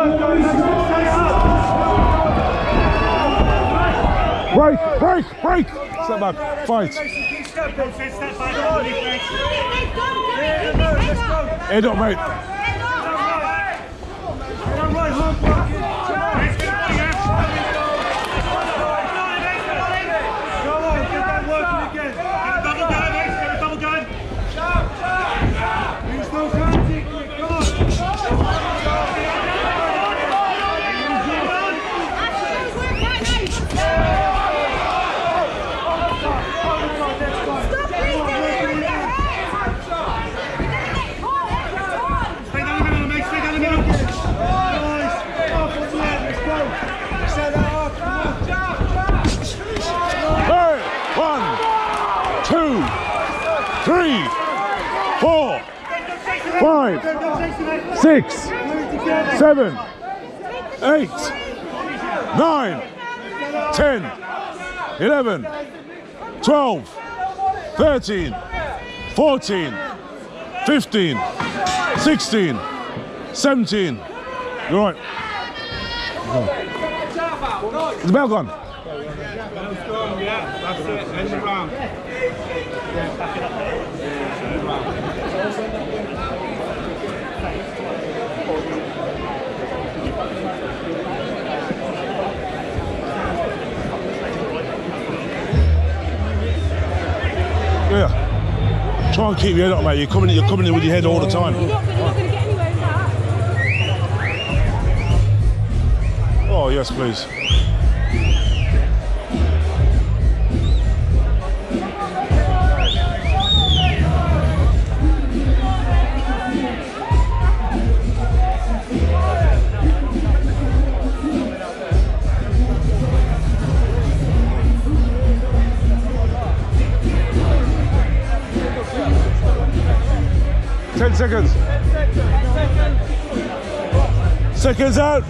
Break! Step back, fight. Head up, mate. Three, 4, 5, 6, 7, 8, 9, 10, 11, 12, 13, 14, 15, 16, 17. You're right. Is the bell gone? Bell's gone, yeah. That's it. End the round. Yeah. Try and keep your head up, mate. You're coming in with your head all the time. You're not going to get anywhere with that. Oh, yes, please. Seconds. Seconds out.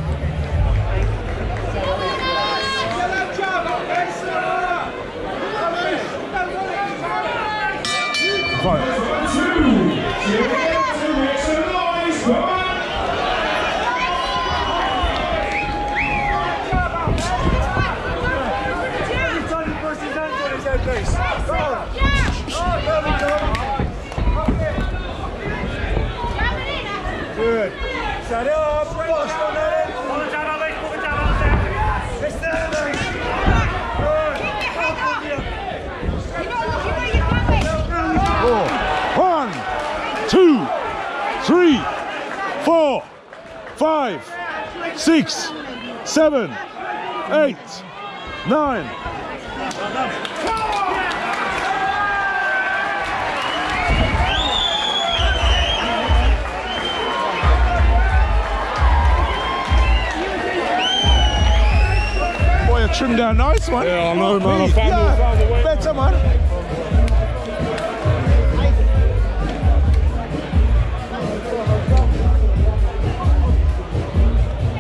Good. Set it up. Pull it down on it. Pull it down on it. It's there, mate. Good. 1, 2, 3, 4, 5, 6, 7, 8, 9. Trimmed down nice, man. Yeah, I know, man. I found the way. Better, man.